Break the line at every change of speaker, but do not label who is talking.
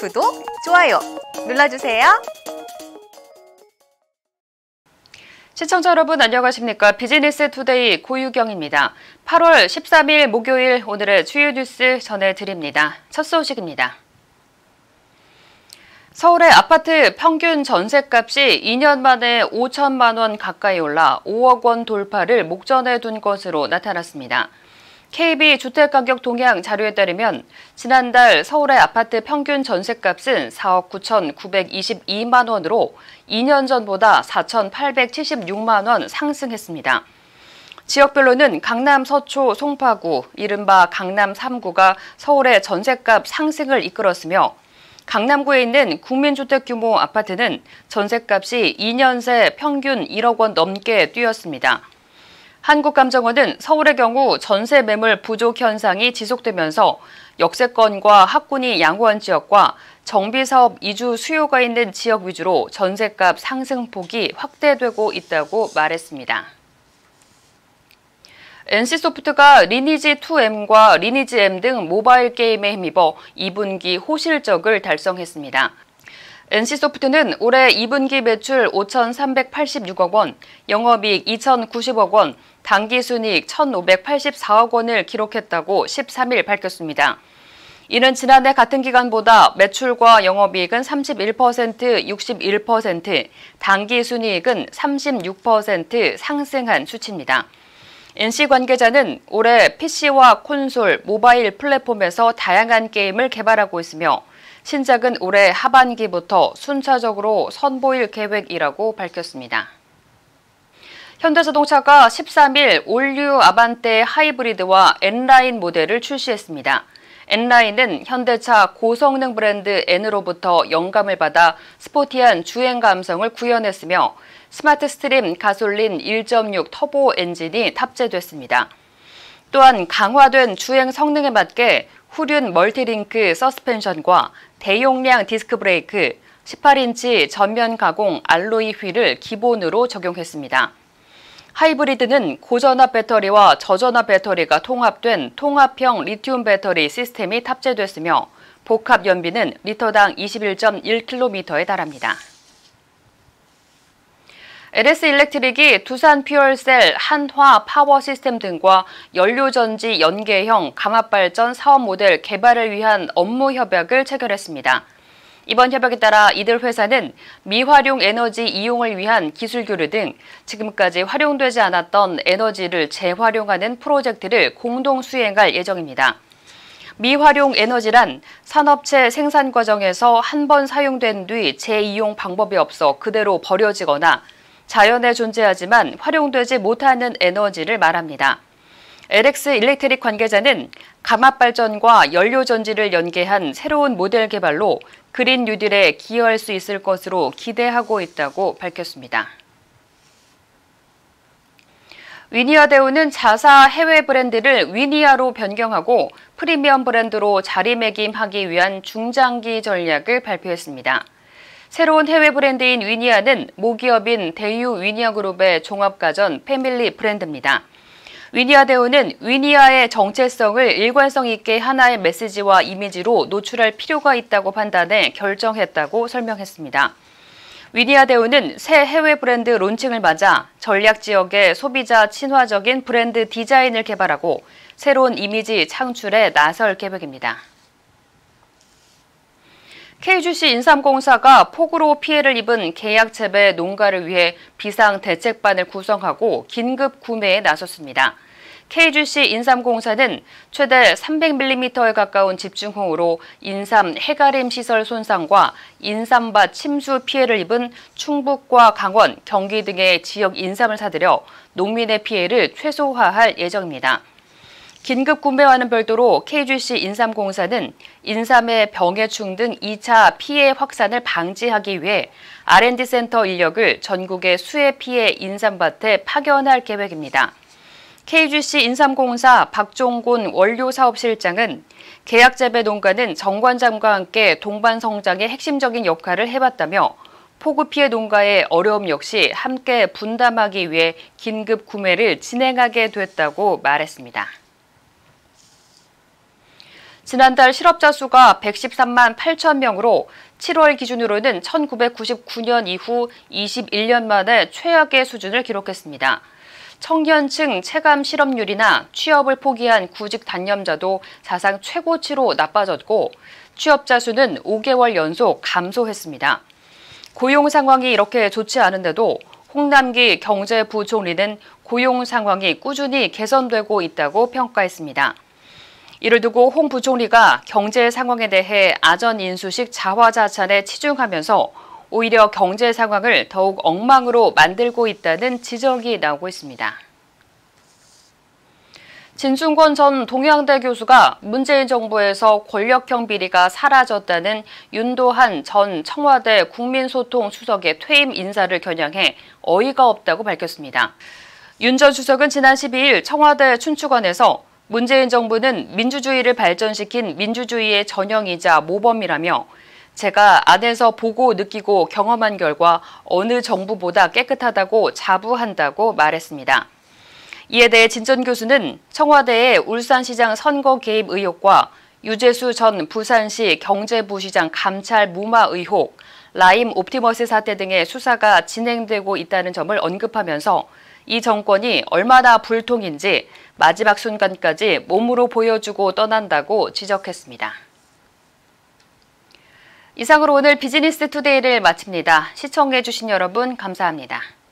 구독, 좋아요 눌러주세요.
시청자 여러분 안녕하십니까? 비즈니스 투데이 고유경입니다. 8월 13일 목요일 오늘의 주요 뉴스 전해드립니다. 첫 소식입니다. 서울의 아파트 평균 전셋값이 2년 만에 5천만 원 가까이 올라 5억 원 돌파를 목전에 둔 것으로 나타났습니다. KB 주택가격 동향 자료에 따르면 지난달 서울의 아파트 평균 전셋값은 4억 9,922만 원으로 2년 전보다 4,876만 원 상승했습니다. 지역별로는 강남 서초 송파구, 이른바 강남 3구가 서울의 전셋값 상승을 이끌었으며 강남구에 있는 국민주택 규모 아파트는 전셋값이 2년 새 평균 1억 원 넘게 뛰었습니다. 한국감정원은 서울의 경우 전세 매물 부족 현상이 지속되면서 역세권과 학군이 양호한 지역과 정비사업 이주 수요가 있는 지역 위주로 전셋값 상승폭이 확대되고 있다고 말했습니다. NC소프트가 리니지2M과 리니지 M 등 모바일 게임에 힘입어 2분기 호실적을 달성했습니다. NC소프트는 올해 2분기 매출 5,386억 원, 영업이익 2,090억 원, 당기순이익 1,584억 원을 기록했다고 13일 밝혔습니다. 이는 지난해 같은 기간보다 매출과 영업이익은 31%, 61%, 당기순이익은 36% 상승한 수치입니다. NC 관계자는 올해 PC와 콘솔, 모바일 플랫폼에서 다양한 게임을 개발하고 있으며 신작은 올해 하반기부터 순차적으로 선보일 계획이라고 밝혔습니다. 현대자동차가 13일 올뉴 아반떼 하이브리드와 N라인 모델을 출시했습니다. N라인은 현대차 고성능 브랜드 N으로부터 영감을 받아 스포티한 주행 감성을 구현했으며 스마트 스트림 가솔린 1.6 터보 엔진이 탑재됐습니다. 또한 강화된 주행 성능에 맞게 후륜 멀티링크 서스펜션과 대용량 디스크 브레이크, 18인치 전면 가공 알로이 휠을 기본으로 적용했습니다. 하이브리드는 고전압 배터리와 저전압 배터리가 통합된 통합형 리튬 배터리 시스템이 탑재됐으며 복합 연비는 리터당 21.1km에 달합니다. LS 일렉트릭이 두산 퓨얼셀, 한화 파워 시스템 등과 연료전지 연계형 감압발전 사업 모델 개발을 위한 업무 협약을 체결했습니다. 이번 협약에 따라 이들 회사는 미활용 에너지 이용을 위한 기술 교류 등 지금까지 활용되지 않았던 에너지를 재활용하는 프로젝트를 공동 수행할 예정입니다. 미활용 에너지란 산업체 생산 과정에서 한 번 사용된 뒤 재이용 방법이 없어 그대로 버려지거나 자연에 존재하지만 활용되지 못하는 에너지를 말합니다. LX 일렉트릭 관계자는 감압발전과 연료전지를 연계한 새로운 모델 개발로 그린 뉴딜에 기여할 수 있을 것으로 기대하고 있다고 밝혔습니다. 위니아 대우는 자사 해외 브랜드를 위니아로 변경하고 프리미엄 브랜드로 자리매김하기 위한 중장기 전략을 발표했습니다. 새로운 해외 브랜드인 위니아는 모기업인 대유 위니아그룹의 종합가전 패밀리 브랜드입니다. 위니아 대우는 위니아의 정체성을 일관성 있게 하나의 메시지와 이미지로 노출할 필요가 있다고 판단해 결정했다고 설명했습니다. 위니아 대우는 새 해외 브랜드 론칭을 맞아 전략 지역의 소비자 친화적인 브랜드 디자인을 개발하고 새로운 이미지 창출에 나설 계획입니다. KGC 인삼공사가 폭우로 피해를 입은 계약재배 농가를 위해 비상대책반을 구성하고 긴급 구매에 나섰습니다. KGC 인삼공사는 최대 300mm에 가까운 집중호우로 인삼 해가림 시설 손상과 인삼밭 침수 피해를 입은 충북과 강원, 경기 등의 지역 인삼을 사들여 농민의 피해를 최소화할 예정입니다. 긴급 구매와는 별도로 KGC 인삼공사는 인삼의 병해충 등 2차 피해 확산을 방지하기 위해 R&D 센터 인력을 전국의 수해 피해 인삼밭에 파견할 계획입니다. KGC 인삼공사 박종곤 원료사업실장은 계약재배 농가는 정관장과 함께 동반 성장의 핵심적인 역할을 해왔다며 폭우 피해 농가의 어려움 역시 함께 분담하기 위해 긴급 구매를 진행하게 됐다고 말했습니다. 지난달 실업자 수가 113만 8천 명으로 7월 기준으로는 1999년 이후 21년 만에 최악의 수준을 기록했습니다. 청년층 체감 실업률이나 취업을 포기한 구직 단념자도 사상 최고치로 나빠졌고 취업자 수는 5개월 연속 감소했습니다. 고용 상황이 이렇게 좋지 않은데도 홍남기 경제부총리는 고용 상황이 꾸준히 개선되고 있다고 평가했습니다. 이를 두고 홍 부총리가 경제 상황에 대해 아전인수식 자화자찬에 치중하면서 오히려 경제 상황을 더욱 엉망으로 만들고 있다는 지적이 나오고 있습니다. 진중권 전 동양대 교수가 문재인 정부에서 권력형 비리가 사라졌다는 윤도한 전 청와대 국민소통수석의 퇴임 인사를 겨냥해 어이가 없다고 밝혔습니다. 윤 전 수석은 지난 12일 청와대 춘추관에서 문재인 정부는 민주주의를 발전시킨 민주주의의 전형이자 모범이라며 제가 안에서 보고 느끼고 경험한 결과 어느 정부보다 깨끗하다고 자부한다고 말했습니다. 이에 대해 진 전 교수는 청와대의 울산시장 선거 개입 의혹과 유재수 전 부산시 경제부시장 감찰 무마 의혹, 라임 옵티머스 사태 등의 수사가 진행되고 있다는 점을 언급하면서 이 정권이 얼마나 불통인지 마지막 순간까지 몸으로 보여주고 떠난다고 지적했습니다. 이상으로 오늘 비즈니스 투데이를 마칩니다. 시청해주신 여러분 감사합니다.